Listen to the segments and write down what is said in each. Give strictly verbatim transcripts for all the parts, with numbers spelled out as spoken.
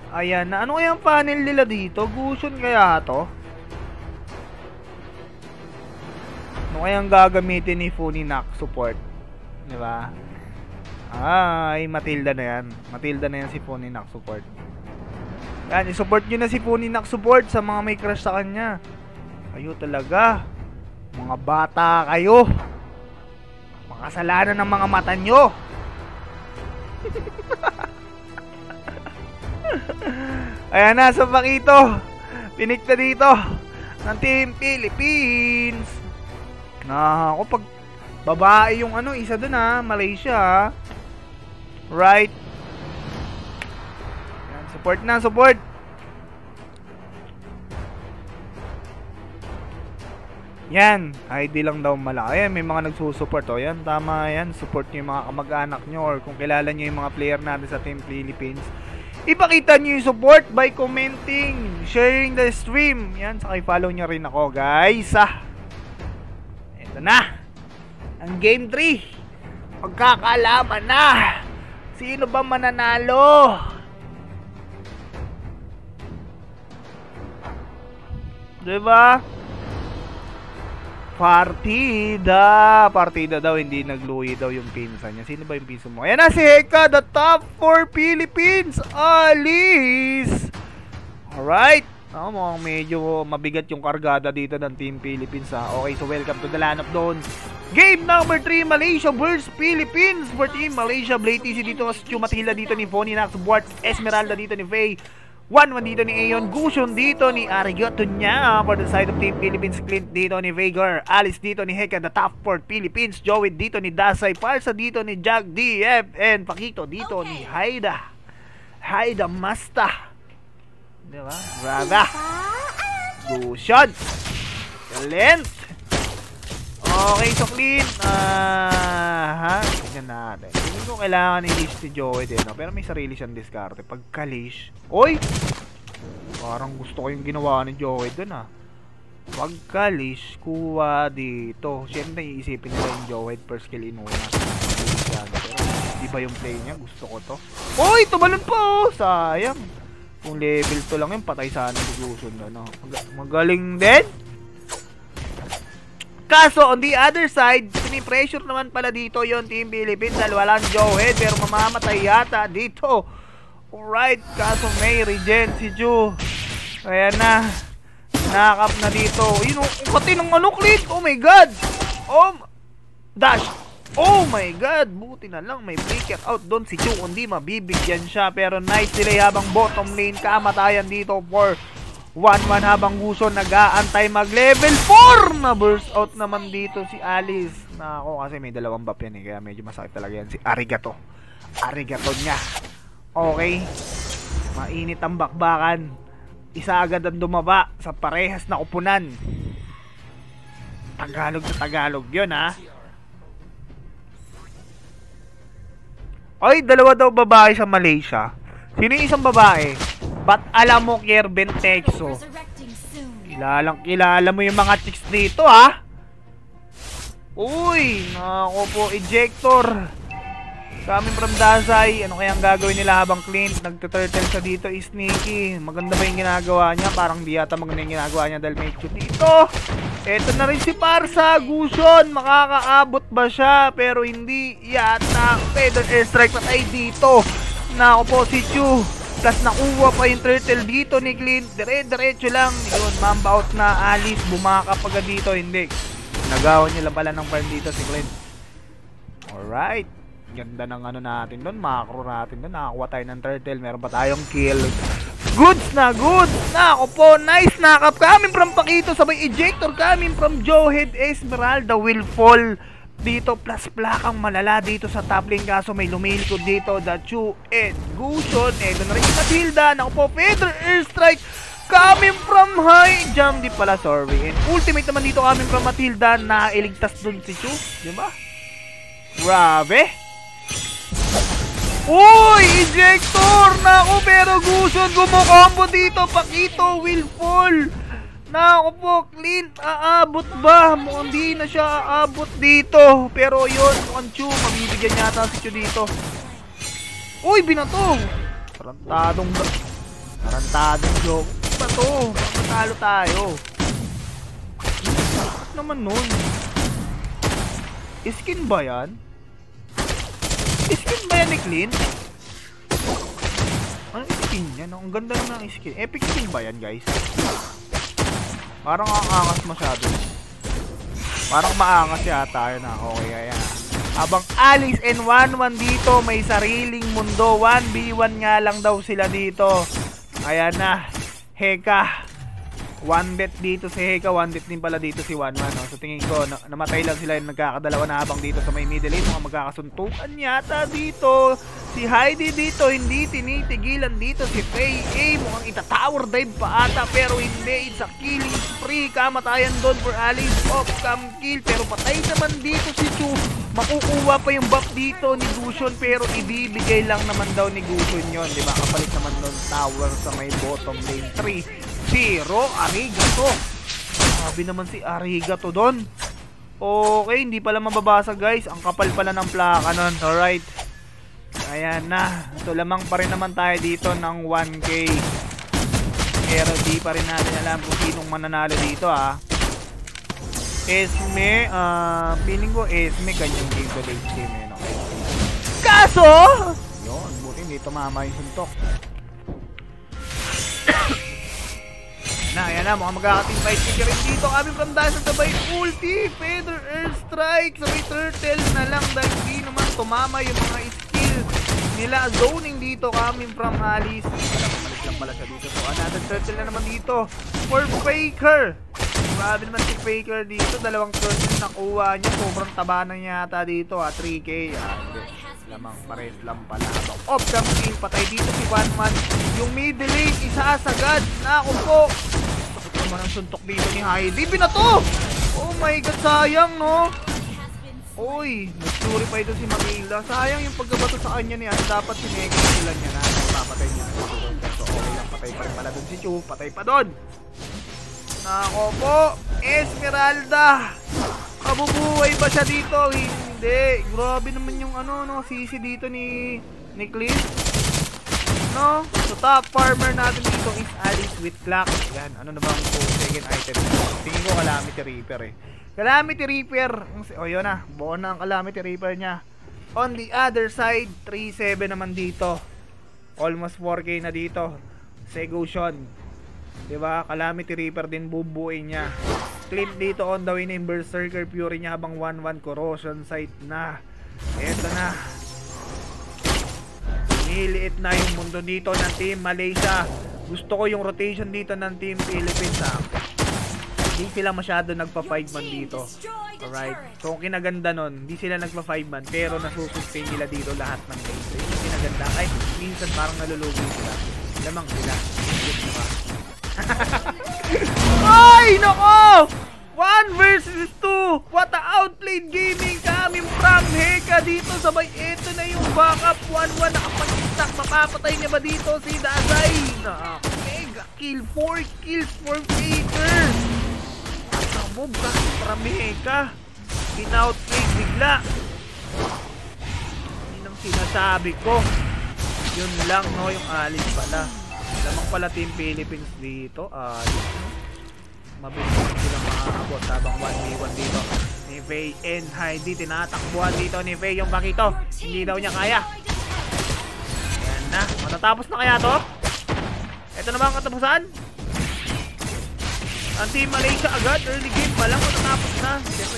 Ayan na. Ano kaya ang panel nila dito? Gusion kaya to? Ano kaya ang gagamitin ni Funinac support? Diba? Ay, Matilda na yan. Matilda na yan si Funinac support. Yan, i-support nyo na si Funinac support sa mga may crush sa kanya. Kayo talaga. Mga bata kayo. Makasalanan ng mga mata nyo. Ayan na, sa Pakito. Pinik na dito ng Team Philippines. Na ako pag babae yung ano, isa dun ha, Malaysia ha. Right. Ayan, support na, support. Yan, I D lang daw malaki. Ayan, may mga nagsusupport o. Yan, tama yan. Support nyo yung mga kamag-anak nyo or kung kilala nyo yung mga player natin sa Team Philippines. Ipakita nyo yung support by commenting, sharing the stream. Yan, saka i-follow nyo rin ako, guys. Ah, ito na ang game three. Magkakalaban na. Sino ba mananalo? Diba? Partida. Partida daw, hindi nagluhi daw yung pinsan niya. Sino ba yung pinsan mo? Ayan na si Heka, the top four Philippines. Alice. Alright. Oh, mukhang medyo mabigat yung kargada dito ng Team Philippines ha. Okay, so welcome to the land of Dawn. Game number three, Malaysia versus Philippines. For Team Malaysia, Blade T C dito, Stu Matilda dito ni Funinac, support Esmeralda dito ni Faye, one one dito ni Aeon, Gusion dito ni Arigato niya. For the side of Team Philippines, Clint dito ni Veigar, Alice dito ni Heka, the top four Philippines, Joey dito ni Dasay, Parsa dito ni Jack D F, and Pakito dito okay. ni Haida. Haida Masta. Diba? Brava. Gusion. Talent. Okay, so Clint. Ah, ha? Tingnan natin. Hindi ko kailangan i-leash si Joey din, no? Pero may sarili siyang diskarte. Pagka-leash. Oy! Parang gusto ko yung ginawa ni Joey dun, ha? Pagka-leash, kuha dito. Siyempre, iisipin nila yung Joey first kill in una. Pero di ba yung play niya? Gusto ko to. Oy! Tumalon po! Sayang. Kung level to lang yun, patay sana si Gusion, no? Mag magaling din. Kaso, on the other side, pinipressure naman pala dito yung Team Philippines dahil walang Joehead, pero mamamatay yata dito. Alright, kaso may regen si Ju. Kaya na, nakap na dito. Yun, ang kati ng ano, Clint. Oh my God. Oh, dash. Oh my God. Buti na lang, may breaker out doon si Ju. Hindi mabibigyan siya, pero nice delay habang bottom lane. Kamatayan dito for one one habang Gusion nag-aantay mag level four na burst out naman dito si Alice. Nako, kasi may dalawang buff yan eh, kaya medyo masakit talaga yan si Arigato. Arigato niya. Okay, mainit ang bakbakan. Isa agad ang dumaba sa parehas na kupunan. Tagalog sa Tagalog yun ha. Ay, dalawa daw babae sa Malaysia. Sino yung isang babae? Ba't alam mo, Kerben Texo? Kilalang kilala mo yung mga chicks dito, ha? Uy, nako po, ejector. Coming from Dasay. Ano kayang gagawin nila habang Clint? Nagtuturtle siya dito, is sneaky. Maganda ba yung ginagawa niya? Parang di yata maganda yung ginagawa niya dahil may shoot dito. Eto na rin si Parsa, Gusion. Makakaabot ba siya? Pero hindi yata. Feather airstrike patay dito. Nako po, si Chu. Plus nakuha pa yung turtle dito ni Clint. Dire-diretso lang. Yun, mamba out na Alice. Bumaka pa dito. Hindi. Nagawa niya lang pala ng farm dito si Clint. Alright. Ganda ng ano natin doon. Macro natin doon. Nakakuha tayo ng turtle. Meron pa tayong kill. Goods na goods. Nako po. Nice nakap. Coming from Pakito. Sabay ejector. Coming from Joehead. Esmeralda will fall dito, plus plakang malala dito sa top lane, kaso may lumilikod dito, the Chu and Gusion. Eto na rin yung Matilda. Naku po, Feather airstrike coming from high jump. Di pala, sorry. And ultimate naman dito coming from Matilda na iligtas dun si Chu, diba? Grabe. Uy, ejector. Naku, pero Gusion gumukombo dito. Pakito will fall. Nako po, Clint, aabot ba? Mukhang di na siya aabot dito. Pero yun, mukhang Chu, mabibigyan yata si Chu dito. Uy, binato. Tarantadong Tarantadong joke. Ano ba to? Matalo tayo. Bakit naman nun? Skin ba yan? Skin ba yan ni Clint? Anong skin yan? Ang ganda na ng skin. Epic skin ba yan, guys? Parang ang angas masyado. Parang maangas yata yun, ah. Okay, kaya. Habang Alice and one one dito, may sariling mundo. one v one nga lang daw sila dito. Ayan na. Heka. One bet dito si Heka. One bet din pala dito si one one. No? So tingin ko, na namatay lang sila yung nagkakadalawa na habang dito sa may middle lane. Mga magkakasuntukan yata dito. Si Heidi dito, hindi tinitigilan dito. Si Faye A, mukhang itatower dive pa ata. Pero hindi, it's a killing spree. Kamatayan doon for Alice. Off cam kill. Pero patay naman dito si Chu. Makukuha pa yung buff dito ni Gusion, pero ibibigay lang naman daw ni Gusion yun, di ba? Kapalit naman doon tower sa may bottom lane. Three zero Arigato. Sabi naman si Arigato doon. Okay, hindi pala mababasa, guys. Ang kapal pala ng plaka nun. Alright. Ayan na. So lamang pa rin naman tayo dito ng one K. Pero di pa rin natin alam kung sinong mananalo dito, ha. Esme, ah, uh, feeling ko Esme kanyang game to late game eh, no? Kaso! Yun, buti hindi tumama yung suntok. Na, ayan na, mukhang magkakating fight figure rin dito. Kami from Dasan sabay ulti, feather, air strike, sabay turtle na lang dahil hindi naman tumama yung mga skill nila. Zoning dito kami from Alice. Balik lang pala siya dito. So, another turtle na naman dito for Faker. Grabe naman si Faker dito, dalawang turtle nakuha niya, sobrang taba na yata dito, ha, three K, ah, lamang pares lang pala. Off cam kill, patay dito si one one, yung middle lane, isasagad, naku po, sakit naman ang suntok dito ni Heidi, binato, oh my god, sayang no, uy, nag-story pa ito si Magila, sayang yung pagkabato sa kanya niya, dapat sinegay sila niya na, papatay niya, so okay lang, patay pa rin pala dun si Chu, patay pa dun. Nako po, Esmeralda. Kabubuhay ba siya dito? Hindi. Grabe naman yung ano, no, sisi dito ni ni Clint. No? So top farmer natin dito is Alice with clock. Yan, ano na ba ang second item? Tingin ko Calamity Reaper eh. Calamity Reaper. O yun na, buo na ang Calamity Reaper niya. On the other side, three seven naman dito. Almost four K na dito. Segution. Diba? Calamity Reaper din bubuin niya. Clint dito on the way na yung Berserker Fury niya habang one one Corrosion Sight na. Eto na. Niliit na yung mundo dito ng Team Malaysia. Gusto ko yung rotation dito ng Team Philippines, ha. Hindi sila masyado nagpa five man dito. Alright. So kung kinaganda nun, hindi sila nagpa five man pero nasusustain nila dito lahat ng games. So yung kinaganda, kahit minsan parang nalulugi sila. Lamang sila. Diba? Ay, nako! one versus two! What a outplayed gaming coming from Heka dito. Sabay, eto na yung backup. one one nakapag-stack. Mapapatay niya ba dito si Dazay? Mega kill. four kills for Faker. Nakamove ka from Heka. In-outplayed bigla. Yun ang sinasabi ko. Yun lang, no? Yung Alice pala. Lamang pala Team Philippines dito. Alice, no? Mabilis silang makakabot habang one v one dito ni Faye and Heidi. Tinatakbuhan dito ni Faye yung bakito. Hindi daw niya kaya. Ayan na. Matatapos na kaya to? Ito na ba ang katapusan? Ang Team Malaysia agad. Early game pa lang. Matatapos na.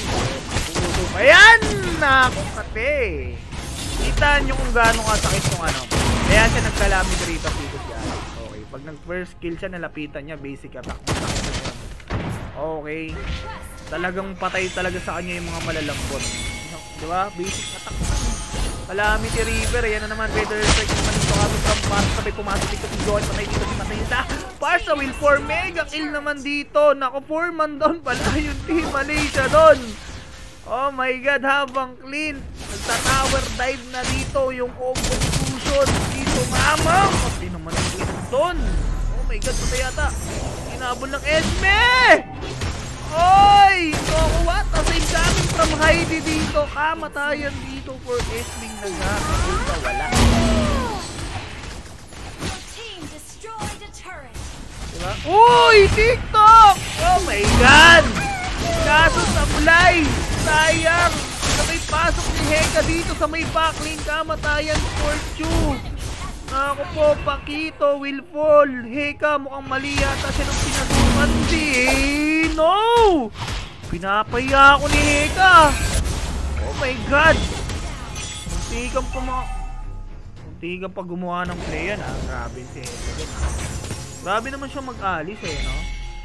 Ayan! Naku kate. Kita nyo kung gaano kasakit yung ano. Kaya siya nagkalamid rito dito si Alex. Okay. Pag nag-first kill siya, nalapitan niya. Basic attack. Masakit na yun. Okay. Talagang patay talaga sa kanya yung mga malalambot. Diba? Basic attack. Calamity River. Yan na naman. Better strike naman dito kami from Parsa. Sabay pumasok dito si Joy. Patay dito si Matilda. Parsa will for mega kill naman dito. Nako, four man down pala yung Team Malaysia doon. Oh my god. Habang Clint nagta-tower dive na dito yung combo fusion. Dito mamang. Pati naman yung Clint doon. Oh my god. Patay yata. Inabol ng Esme! Oy! Naku, what? Aside coming from Heidi dito. Kamatayan dito for Esming nagkakabul na wala. Diba? Uy! TikTok! Oh my God! Kaso sablay! Sayang! Na may pasok ni Heka dito sa may backlane. Kamatayan Fortune! Ako po, Pakito will fall. Heka, mukhang mali yata siya ng pinasukan. Di! No! Pinapaya ako ni Heka! Oh my God! Munti kang pa mga... Munti kang pa gumawa ng play yan, ha? Grabe si Heka. Grabe naman siya mag-alis, eh, no?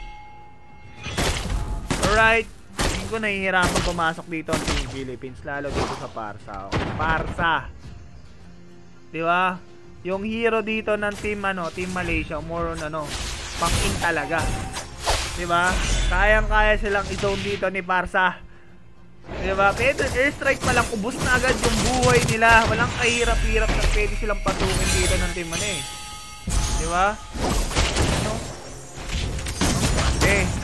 Alright. Hindi ko nahihirapan pumasok dito ang Team Philippines. Lalo dito sa Parsa. Parsa! Diba? Yung hero dito ng Team, ano, Team Malaysia, more on, ano, pang-in talaga. Diba? Kayang-kaya silang i-zone dito ni Parsa. Diba? Pwede, airstrike pa lang, ubos na agad yung buhay nila. Walang kahirap-hirap na pwede silang patukin dito ng Team, ano, eh. Diba? Ano? Okay.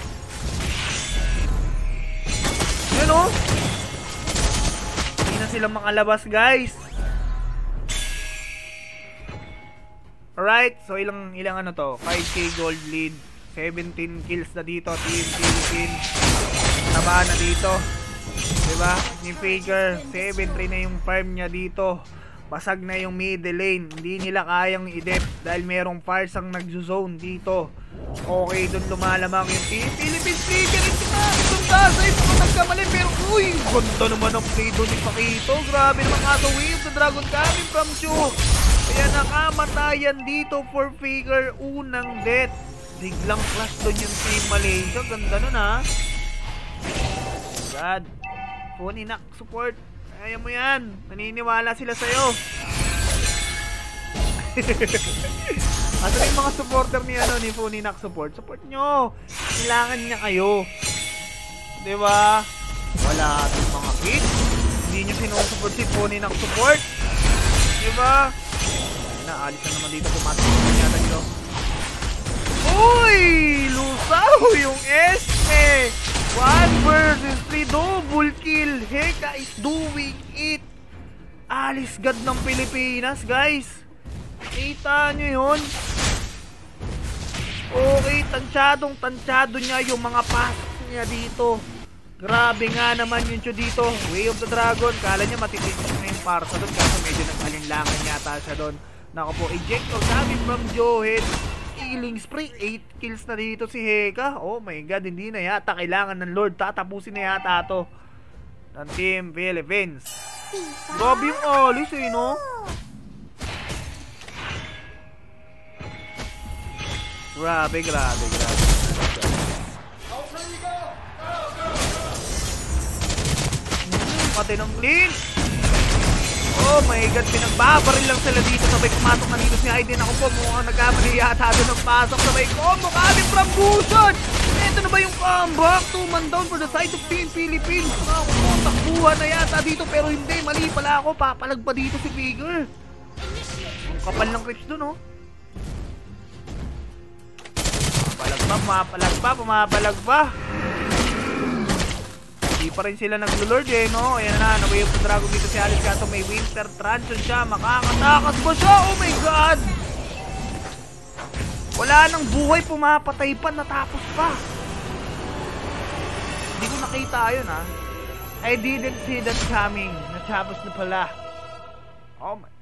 Yun, oh. Hindi na silang makalabas, guys. Alright, so ilang ilang ano to? five K gold lead, seventeen kills na dito, Team Philippines. Taba na dito. Diba? Ni Faker, seven three na yung farm niya dito. Basag na yung middle lane. Hindi nila kayang i-dep dahil merong fires ang nagzo-zone dito. Okay, doon lumalamang yung Team Philippines. Faker, hindi na. Itong dasay, mga nagkamali. Pero, uy, ganda naman ang play doon ni Pakito. Grabe naman kaso wave sa Dragon coming from Chu. Kaya nakamatayan dito for Faker, unang death. Biglang clash doon yung Team Malaysia. Ganda nun, ha. God. Phoninak support. Kaya mo yan. Naniniwala sila sa'yo. Asan yung mga supporter ni, ano, ni Phoninak support? Support nyo. Kailangan niya kayo. Diba? Wala ating mga kids. Hindi nyo sinusupport si Phoninak support. Diba? Naalis na naman dito. Pumatok na yata nyo. Uy! Lusaw yung Esme! one versus three, double kill. Heka is doing it. Alis God ng Pilipinas, guys. Kita nyo yun. Okay, tansyadong tansyado niya yung mga pass niya dito. Grabe nga naman yun siya dito. Way of the Dragon. Kala niya matititis na yung Parsa doon. Kasi medyo nag-alinlangan yata siya doon. Nako po, ejector coming from Johed. Killing spree, eight kills na dito si Heka. Oh my God, hindi na yata kailangan ng Lord. Tatapusin na yata to ng Team Philippines. Grabe yung alis, eh, no? Grabe, grabe, grabe. Hmm, pati ng clean. Oh my God, pinagbabaril lang sila dito. Sabay pumasok na dito si Aiden. Ako po, mukhang nagkamali yata doon ng pasok. Sabay combo, kaming from Buson. Ito na ba yung comeback? Two man down for the side of Team Philippines. Ako po, takbuhan na yata dito. Pero hindi, mali pala ako. Papalag pa dito si Figure. Ang kapal ng creeps doon, oh. Pumapalag pa, pumapalag pa, pumapalag pa. Hindi pa rin sila naglo-lord, eh, no? Ayan na, na-wave sa Dragon dito si Alice. Kaso may Winter Transition siya. Makakatakas ba siya? Oh my God! Wala nang buhay, pumapatay pa, natapos pa. Hindi ko nakita yun, ha? I didn't see that coming. Natapos na pala. Oh my